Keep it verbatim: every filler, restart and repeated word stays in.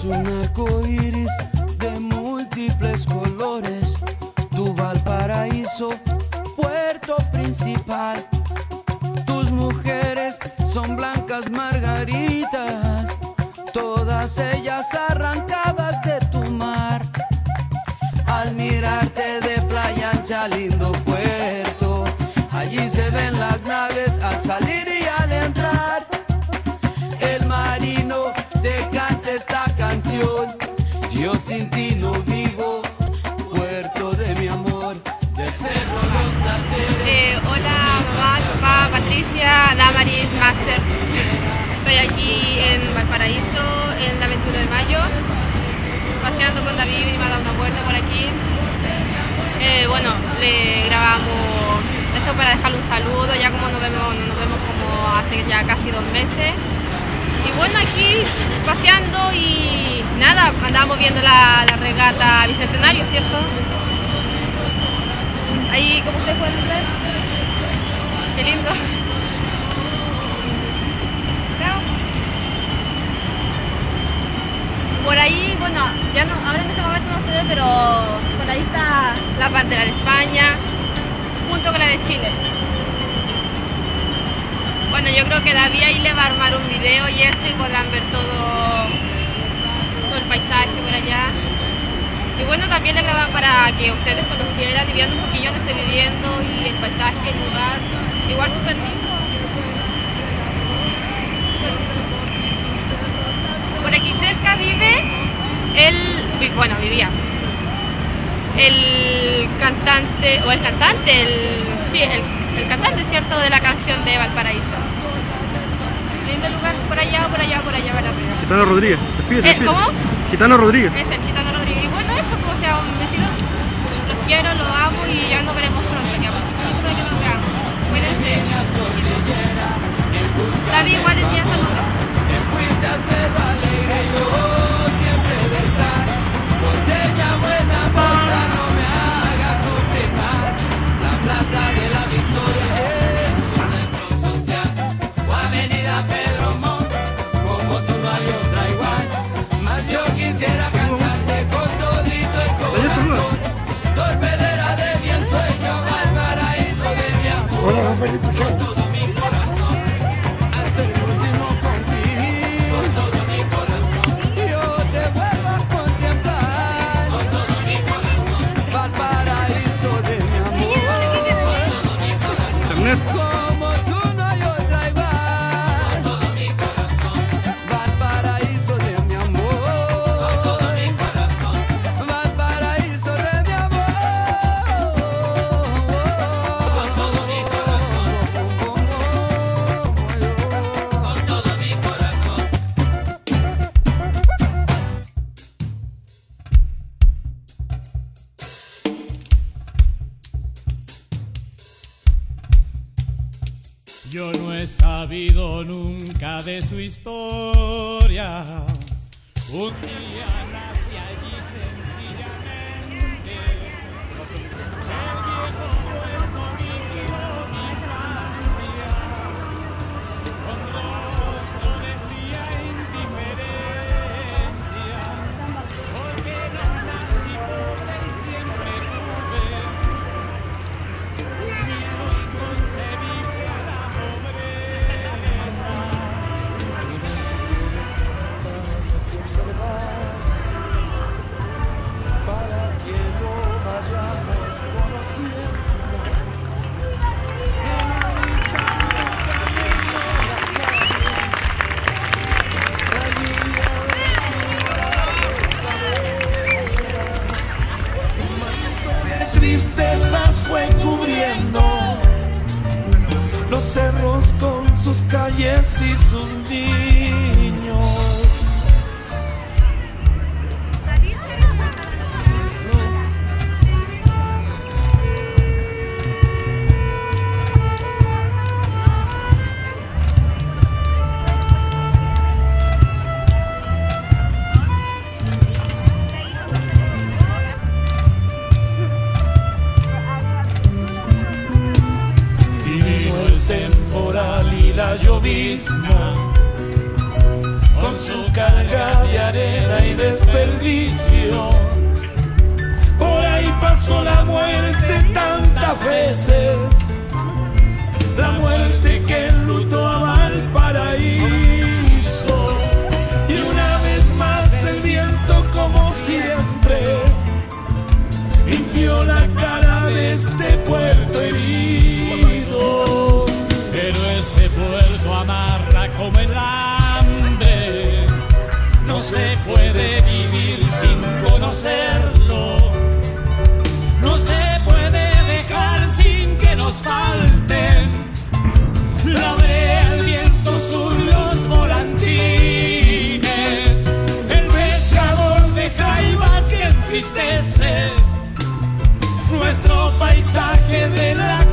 un arco iris de múltiples colores. Tu Valparaíso, puerto principal. Tus mujeres son blancas margaritas, todas ellas arrancadas de tu mar. Al mirarte de Playa Ancha, lindo puerto, allí se ven las naves al salir y al entrar. El marino te canta esta canción: yo sin ti no vivo, puerto de mi amor, del cerro los placeres. Eh, hola mamá, papá, Patricia, Damaris, Master. Estoy aquí en Valparaíso, en la veintiuno de mayo, paseando con David y me ha dado una vuelta por aquí. Eh, bueno, le grabamos esto para dejarle un saludo, ya como nos vemos, no nos vemos como hace ya casi dos meses. Y bueno, aquí paseando y nada, andábamos viendo la, la regata Bicentenario, ¿cierto? Ahí, como ustedes pueden ver, qué lindo. Por ahí, bueno, ya no, ahora en este momento no se ve, pero por ahí está la bandera de España, junto con la de Chile. Bueno, yo creo que David ahí le va a armar un video y eso, y podrán ver todo, todo el paisaje por allá. Y bueno, también le graban para que ustedes conocieran y vieran un poquillo donde estoy viviendo y el paisaje, el lugar, igual súper lindo. Por aquí cerca vive el, bueno, vivía el cantante, o el cantante, el, sí, el, el cantante, ¿cierto?, de la canción de Valparaíso. Lindo lugar, por allá, por allá, por allá, ¿verdad? Gitano Rodríguez, despídete, eh, despídete. ¿Cómo? Gitano Rodríguez. Es el Gitano Rodríguez. Y bueno, eso, pues, o sea, un besito. Los quiero, los amo y ya nos veremos pronto. Ya, pues, espero que nos veamos. Cuídense. David, igual es día, saludos. Te fuiste al cerro alegre, yo siempre detrás. Botella buena, bolsa, no me hagas sufrir más. La plaza de la Victoria es un centro social, o Avenida Pedro Montt, como tú no hay otra igual. Mas yo quisiera cantarte con todito el corazón. Torpedera de mi ensueño, Valparaíso de mi amor. Con todo mi corazón, hasta el último confín. Con todo mi corazón, yo te vuelvo a contemplar. Con todo mi corazón, Valparaíso de mi amor. Con todo mi corazón, como tú no hay otra igual. Con todo mi corazón, Valparaíso de mi amor. Con todo mi corazón, Valparaíso de mi amor. Con todo mi corazón, con todo mi corazón. Yo no he sabido nunca de su historia. Un día nací allí sencillamente. El viejo puerto vivió mi infancia con rostro de fría indiferencia. Porque no nací pobre y siempre tuve un miedo inconcebible a la pobreza. Yo les quiero contar lo que observar para que lo vayamos conociendo. El habitante cayendo en las calles, allí a vestir las escaleras. Un manto de tristezas fue cubriendo los cerros con sus calles y sus niños. Y vino el temporal y la llovizna, con con su carga de arena y desperdicio. Por ahí pasó la muerte tantas veces, la muerte que enlutó a Valparaíso. Y una vez más el viento, como siempre, limpió la cara de este puerto herido. Pero este puerto amarra como el hambre, no se puede vivir sin conocerlo, no se puede dejar sin que nos falten la brea, el viento sur, los volantines, el pescador de jaivas que entristece nuestro paisaje de la